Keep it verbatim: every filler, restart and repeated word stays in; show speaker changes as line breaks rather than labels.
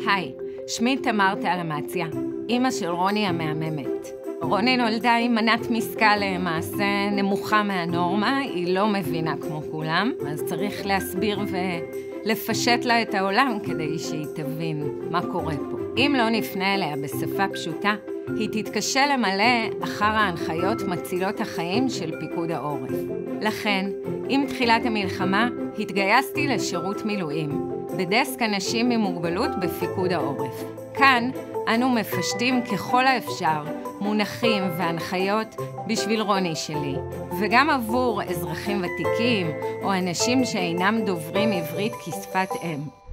היי, שמי תמר תלמציה, אימא של רוני המהממת. רוני נולדה עם מנת משכל למעשה נמוכה מהנורמה, היא לא מבינה כמו כולם, אז צריך להסביר ולפשט לה את העולם כדי שהיא תבין מה קורה פה. אם לא נפנה אליה בשפה פשוטה, היא תתקשה למלא אחר ההנחיות מצילות החיים של פיקוד העורף. לכן, עם תחילת המלחמה, התגייסתי לשירות מילואים, בדסק אנשים עם מוגבלות בפיקוד העורף. כאן אנו מפשטים ככל האפשר מונחים והנחיות בשביל רוני שלי, וגם עבור אזרחים ותיקים או אנשים שאינם דוברים עברית כשפת אם.